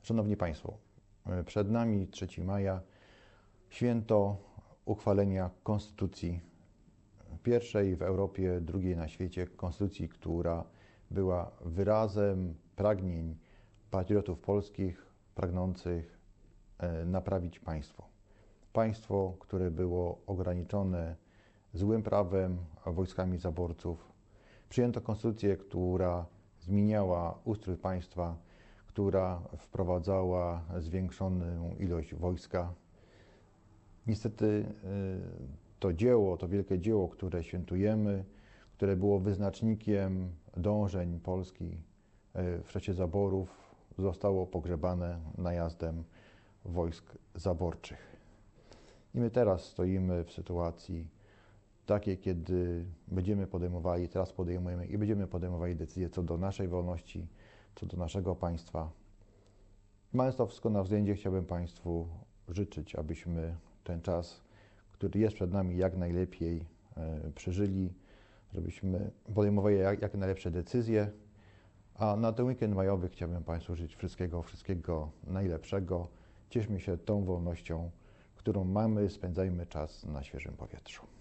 Szanowni Państwo, przed nami 3 maja, święto uchwalenia Konstytucji, pierwszej w Europie, drugiej na świecie, Konstytucji, która była wyrazem pragnień patriotów polskich, pragnących naprawić państwo. Państwo, które było ograniczone złym prawem, wojskami zaborców. Przyjęto konstytucję, która zmieniała ustrój państwa, która wprowadzała zwiększoną ilość wojska. Niestety to wielkie dzieło, które świętujemy, które było wyznacznikiem dążeń Polski w czasie zaborów, zostało pogrzebane najazdem wojsk zaborczych. I my teraz stoimy w sytuacji takiej, kiedy teraz podejmujemy i będziemy podejmowali decyzje co do naszej wolności, co do naszego państwa. Mając to wszystko na względzie, chciałbym Państwu życzyć, abyśmy ten czas, który jest przed nami, jak najlepiej przeżyli, żebyśmy podejmowali jak najlepsze decyzje, a na ten weekend majowy chciałbym Państwu życzyć wszystkiego najlepszego. Cieszmy się tą wolnością, którą mamy, spędzajmy czas na świeżym powietrzu.